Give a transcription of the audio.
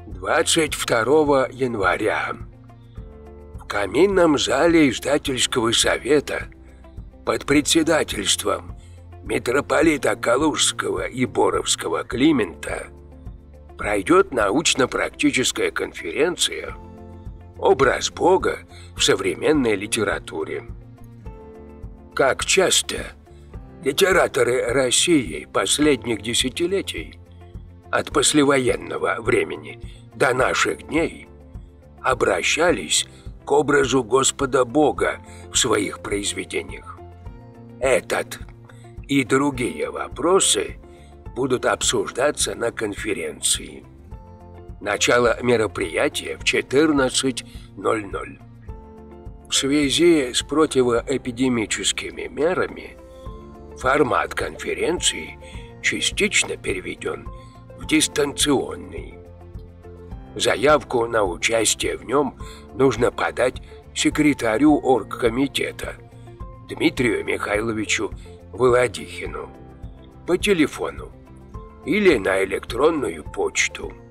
22 января в каминном зале издательского совета под председательством митрополита Калужского и Боровского Климента пройдет научно-практическая конференция «Образ Бога в современной литературе». Как часто литераторы России последних десятилетий, от послевоенного времени до наших дней, обращались к образу Господа Бога в своих произведениях. Этот и другие вопросы будут обсуждаться на конференции. Начало мероприятия в 14:00. В связи с противоэпидемическими мерами формат конференции частично переведен в дистанционный. Заявку на участие в нем нужно подать секретарю оргкомитета Дмитрию Михайловичу Володихину по телефону или на электронную почту.